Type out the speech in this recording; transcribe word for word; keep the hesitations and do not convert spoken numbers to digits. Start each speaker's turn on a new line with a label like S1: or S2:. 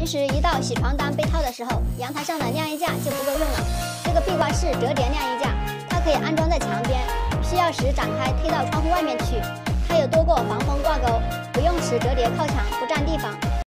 S1: 平时一到洗床单被套的时候，阳台上的晾衣架就不够用了。这个壁挂式折叠晾衣架，它可以安装在墙边，需要时展开推到窗户外面去。它有多个防风挂钩，不用时折叠靠墙，不占地方。